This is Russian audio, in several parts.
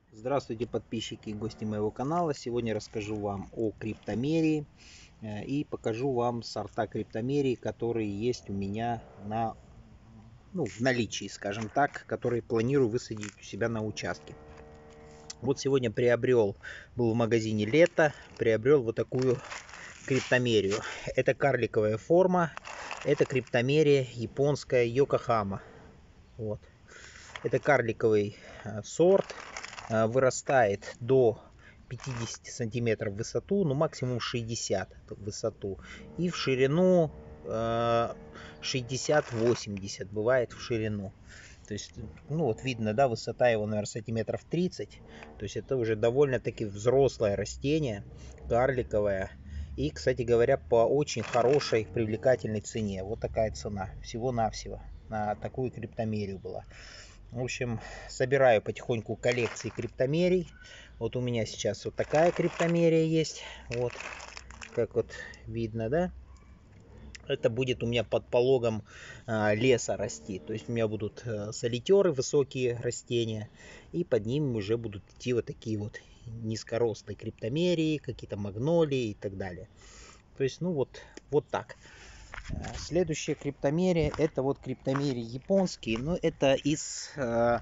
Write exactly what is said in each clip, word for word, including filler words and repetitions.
Здравствуйте, подписчики и гости моего канала. Сегодня расскажу вам о криптомерии э, и покажу вам сорта криптомерии, которые есть у меня на, ну, в наличии, скажем так, которые планирую высадить у себя на участке. Вот сегодня приобрел, был в магазине Лето, приобрел вот такую криптомерию. Это карликовая форма, это криптомерия японская Йокохама. Вот. Это карликовый э, сорт, э, вырастает до пятидесяти сантиметров в высоту, ну максимум шестьдесят в высоту, и в ширину э, шестьдесят-восемьдесят бывает в ширину. То есть, ну вот видно, да, высота его, наверное, сантиметров тридцать. То есть это уже довольно-таки взрослое растение, карликовое. И, кстати говоря, по очень хорошей, привлекательной цене. Вот такая цена, всего-навсего, на такую криптомерию была. В общем, собираю потихоньку коллекции криптомерий. Вот у меня сейчас вот такая криптомерия есть. Вот, как вот видно, да? Это будет у меня под пологом а, леса расти. То есть у меня будут а, солитеры, высокие растения. И под ними уже будут идти вот такие вот низкорослые криптомерии, какие-то магнолии и так далее. То есть, ну вот, вот так. Следующая криптомерия, это вот криптомерии японские, но это из э,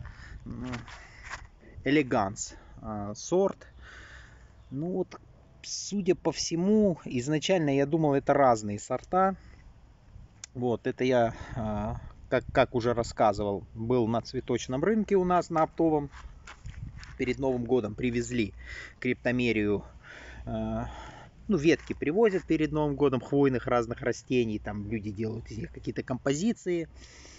элеганс э, сорт. Ну вот, судя по всему, изначально я думал, это разные сорта. Вот, это я, э, как, как уже рассказывал, был на цветочном рынке у нас на оптовом. Перед Новым годом привезли криптомерию. Э, ну, ветки привозят перед Новым годом хвойных разных растений. Там люди делают из них какие-то композиции.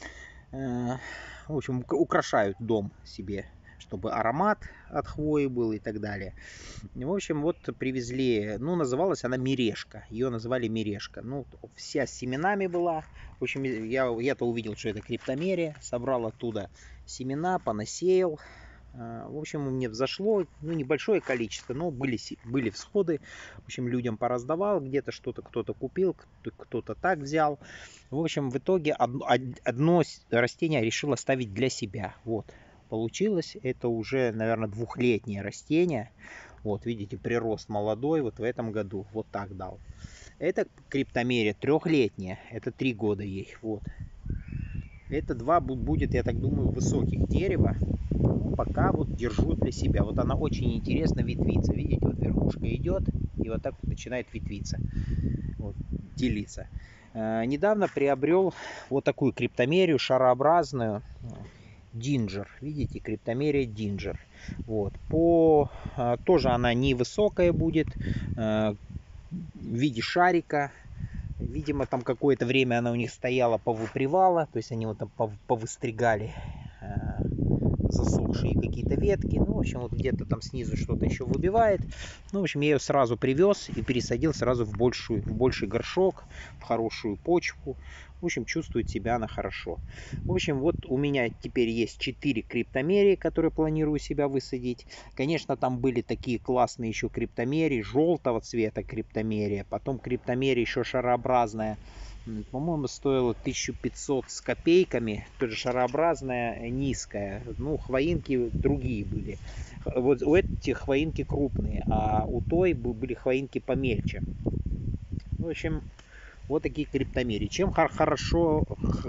В общем, украшают дом себе, чтобы аромат от хвои был и так далее. В общем, вот привезли, ну, называлась она Мирешка. Ее называли Мирешка. Ну, вся с семенами была. В общем, я, я-то увидел, что это криптомерия. Собрал оттуда семена, понасеял. В общем, мне взошло, ну, небольшое количество, но были, были всходы. В общем, людям пораздавал, где-то что-то кто-то купил, кто-то так взял. В общем, в итоге одно, одно растение решил оставить для себя. Вот, получилось. Это уже, наверное, двухлетнее растение. Вот, видите, прирост молодой, вот в этом году вот так дал. Это криптомерия трехлетняя, это три года ей, вот. Это два будет, я так думаю, высоких дерева. Ну, пока вот держу для себя. Вот она очень интересно ветвится. Видите, вот верхушка идет и вот так вот начинает ветвиться. Вот, делиться. Э, недавно приобрел вот такую криптомерию шарообразную. Динджер. Видите, криптомерия Динджер. Вот. По, э, тоже она невысокая будет. Э, в виде шарика. Видимо, там какое-то время она у них стояла, повыпривала, то есть они вот там повыстригали э, засохшие какие-то ветки. Ну, в общем, вот где-то там снизу что-то еще выбивает. Ну, в общем, я ее сразу привез и пересадил сразу в, большую, в больший горшок, в хорошую почву. В общем, чувствует себя она хорошо. В общем, вот у меня теперь есть четыре криптомерии, которые планирую себя высадить. Конечно, там были такие классные еще криптомерии, желтого цвета криптомерия, потом криптомерия еще шарообразная. По-моему, стоило тысячу пятьсот с копейками, тоже шарообразная, низкая. Ну, хвоинки другие были. Вот у этих хвоинки крупные, а у той были хвоинки помельче. В общем, вот такие криптомерии. Чем хорошо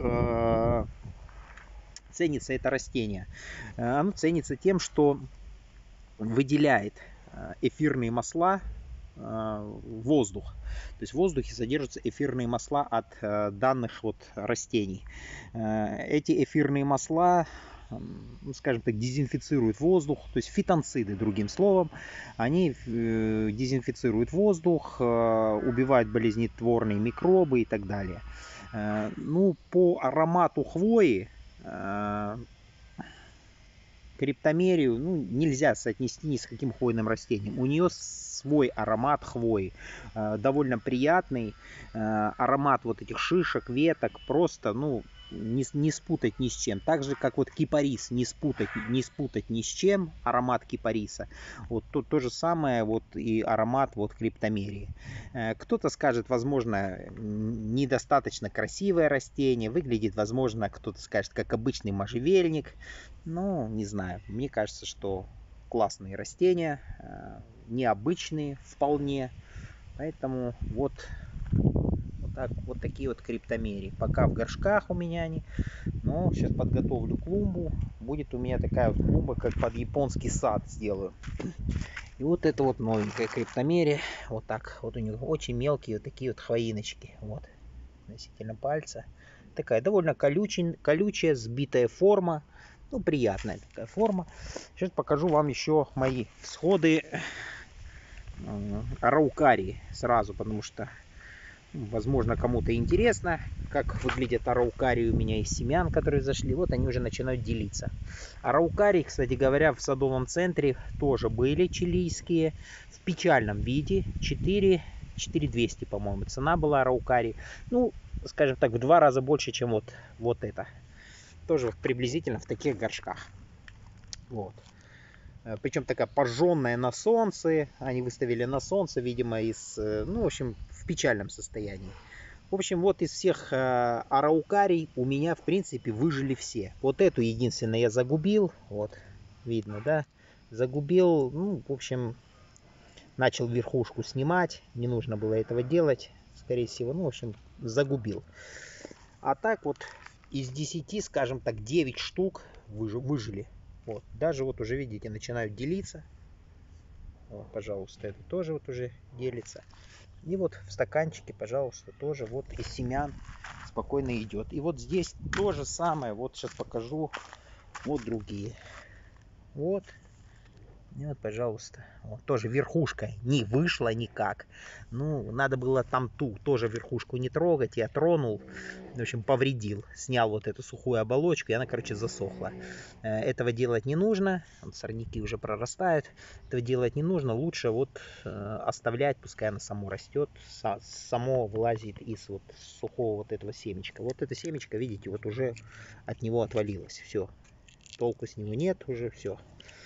ценится это растение? Оно ценится тем, что выделяет эфирные масла в воздух. То есть в воздухе содержатся эфирные масла от э, данных вот растений. Э, эти эфирные масла, ну, скажем так, дезинфицируют воздух, то есть фитонциды, другим словом, они э, дезинфицируют воздух, э, убивают болезнетворные микробы и так далее. Э, ну, по аромату хвои э, криптомерию, ну, нельзя соотнести ни с каким хвойным растением. У нее свой аромат хвои, э, довольно приятный. Э, аромат вот этих шишек, веток просто, ну, не, не спутать ни с чем. Так же, как вот кипарис, не спутать, не спутать ни с чем аромат кипариса. Вот то, то же самое вот и аромат вот криптомерии. Э, кто-то скажет, возможно, недостаточно красивое растение, выглядит, возможно, кто-то скажет, как обычный можжевельник. Ну, не знаю, мне кажется, что классные растения, необычные вполне. Поэтому вот, вот, так, вот такие вот криптомерии. Пока в горшках у меня они. Но сейчас подготовлю клумбу. Будет у меня такая вот клумба, как под японский сад сделаю. И вот это вот новенькая криптомерия. Вот так. Вот у них очень мелкие вот такие вот хвоиночки. Вот. Относительно пальца. Такая довольно колючая, колючая, сбитая форма. Ну, приятная такая форма. Сейчас покажу вам еще мои всходы араукарии сразу, потому что, возможно, кому-то интересно, как выглядят араукарии у меня из семян, которые зашли. Вот они уже начинают делиться. Араукарии, кстати говоря, в садовом центре тоже были чилийские в печальном виде. четыре двести, по-моему, цена была араукарии. Ну, скажем так, в два раза больше, чем вот, вот это. Тоже приблизительно в таких горшках. Вот. Причем такая пожженная на солнце. Они выставили на солнце, видимо, из, ну, в общем, в печальном состоянии. В общем, вот из всех э, араукарий у меня, в принципе, выжили все. Вот эту единственное я загубил. Вот, видно, да? Загубил, ну, в общем, начал верхушку снимать. Не нужно было этого делать, скорее всего. Ну, в общем, загубил. А так вот из десяти, скажем так, девять штук выжили. Вот. Даже вот уже, видите, начинают делиться. Вот, пожалуйста, это тоже вот уже делится. И вот в стаканчике, пожалуйста, тоже вот из семян спокойно идет. И вот здесь то же самое. Вот сейчас покажу. Вот другие. Вот. И вот, пожалуйста, вот, тоже верхушка не вышла никак. Ну, надо было там ту тоже верхушку не трогать. Я тронул, в общем, повредил. Снял вот эту сухую оболочку, и она, короче, засохла. Этого делать не нужно. Вот сорняки уже прорастают. Этого делать не нужно. Лучше вот оставлять, пускай она само растет. Само вылазит из вот сухого вот этого семечка. Вот это семечко, видите, вот уже от него отвалилось. Все. Толку с него нет, уже все.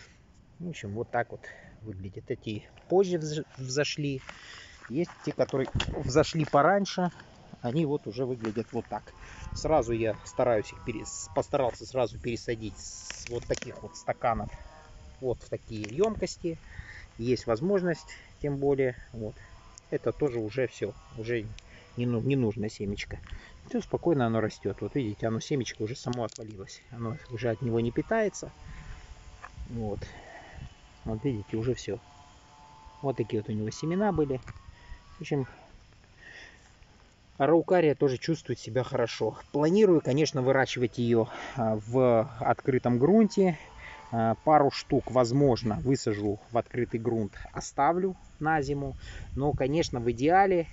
В общем, вот так вот выглядит. Эти позже взошли. Есть те, которые взошли пораньше. Они вот уже выглядят вот так. Сразу я стараюсь их перес... постарался сразу пересадить с вот таких вот стаканов вот в такие емкости. Есть возможность, тем более. Вот. Это тоже уже все. Уже не, ну... не нужно семечко. Все спокойно оно растет. Вот видите, оно семечко уже само отвалилось. Оно уже от него не питается. Вот. Вот видите, уже все. Вот такие вот у него семена были. В общем, араукария тоже чувствует себя хорошо. Планирую, конечно, выращивать ее в открытом грунте. Пару штук, возможно, высажу в открытый грунт, оставлю на зиму. Но, конечно, в идеале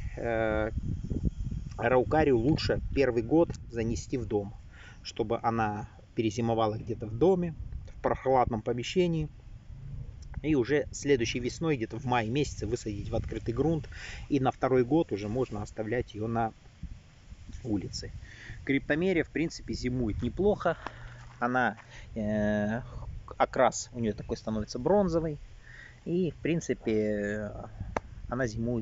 араукарию лучше первый год занести в дом, чтобы она перезимовала где-то в доме, в прохладном помещении. И уже следующей весной, где-то в мае месяце, высадить в открытый грунт. И на второй год уже можно оставлять ее на улице. Криптомерия, в принципе, зимует неплохо. Она, э, окрас у нее такой становится бронзовый. И, в принципе, она зимует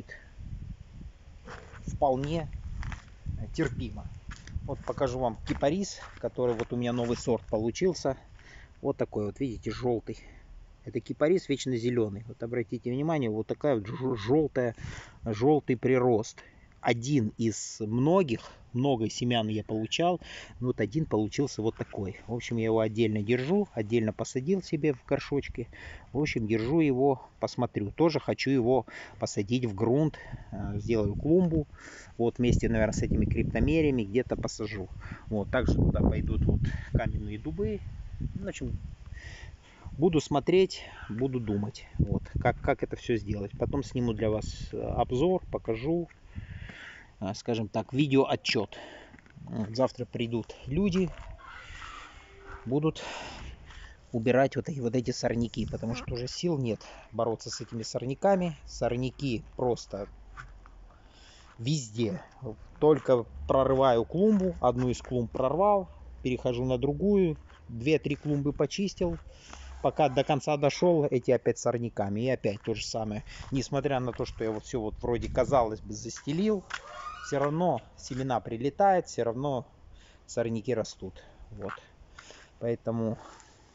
вполне терпимо. Вот покажу вам кипарис, который вот у меня новый сорт получился. Вот такой вот, видите, желтый. Это кипарис вечно зеленый. Вот обратите внимание, вот такая вот желтая, желтый прирост. Один из многих, много семян я получал, но вот один получился вот такой. В общем, я его отдельно держу, отдельно посадил себе в горшочке. В общем, держу его, посмотрю. Тоже хочу его посадить в грунт, сделаю клумбу. Вот вместе, наверное, с этими криптомериями где-то посажу. Вот, также туда пойдут вот каменные дубы. В общем, буду смотреть, буду думать, вот, как, как это все сделать. Потом сниму для вас обзор, покажу, скажем так, видеоотчет. Вот, завтра придут люди, будут убирать вот эти, вот эти сорняки, потому что уже сил нет бороться с этими сорняками. Сорняки просто везде. Только прорываю клумбу, одну из клумб прорвал, перехожу на другую, две-три клумбы почистил. Пока до конца дошел, эти опять сорняками. И опять то же самое. Несмотря на то, что я вот все вот вроде, казалось бы, застелил, все равно семена прилетают, все равно сорняки растут. Вот. Поэтому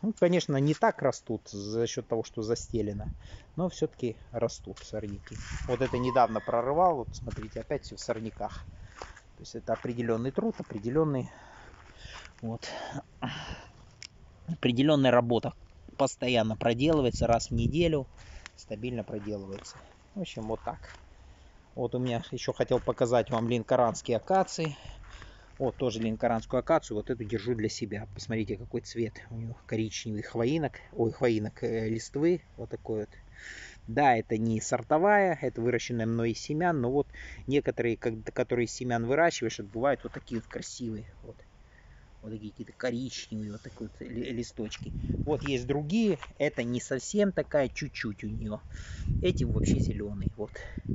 Ну, конечно, не так растут за счет того, что застелено, но все-таки растут сорняки. Вот это недавно прорывал, вот смотрите, опять все в сорняках. То есть это определенный труд, определенный, вот, определенная работа постоянно проделывается, раз в неделю стабильно проделывается. В общем, вот так. Вот у меня еще хотел показать вам линкоранские акации. Вот тоже линкоранскую акацию, вот эту держу для себя. Посмотрите, какой цвет у нее коричневый хвоинок, ой, хвоинок э, листвы, вот такой вот. Да, это не сортовая, это выращенная мной из семян, но вот некоторые, которые из семян выращиваешь, это бывают вот такие вот красивые, вот, вот такие какие-то коричневые, вот такие вот листочки. Вот есть другие, это не совсем такая, чуть-чуть у нее. Эти вообще зеленые, вот.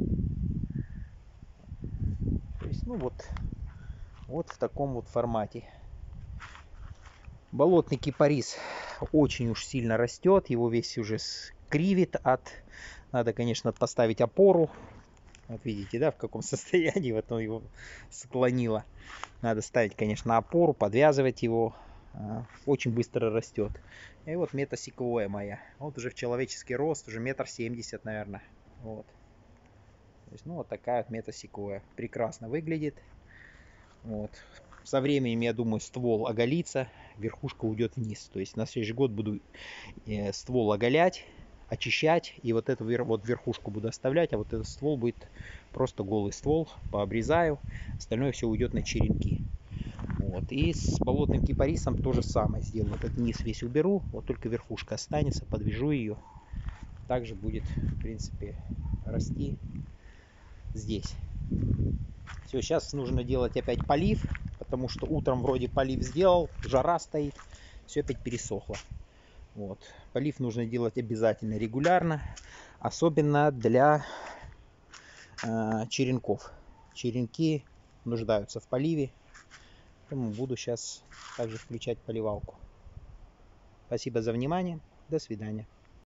То есть, ну вот. Вот в таком вот формате. Болотный кипарис очень уж сильно растет. Его весь уже кривит от... Надо, конечно, поставить опору. Вот видите, да, в каком состоянии вот он его склонило. Надо ставить, конечно, опору, подвязывать его. Очень быстро растет. И вот метасеквоя моя. Вот уже в человеческий рост, уже метр семьдесят, наверное. Вот. То есть, ну, вот такая вот метасеквоя. Прекрасно выглядит. Вот. Со временем, я думаю, ствол оголится, верхушка уйдет вниз. То есть на следующий год буду э, ствол оголять, очищать, и вот эту вот верхушку буду оставлять, а вот этот ствол будет просто голый ствол, пообрезаю, остальное все уйдет на черенки. Вот. И с болотным кипарисом то же самое сделаю. Этот низ весь уберу, вот только верхушка останется, подвяжу ее. Также будет, в принципе, расти здесь. Все, сейчас нужно делать опять полив, потому что утром вроде полив сделал, жара стоит, все опять пересохло. Вот. Полив нужно делать обязательно регулярно, особенно для э, черенков. Черенки нуждаются в поливе, поэтому буду сейчас также включать поливалку. Спасибо за внимание, до свидания.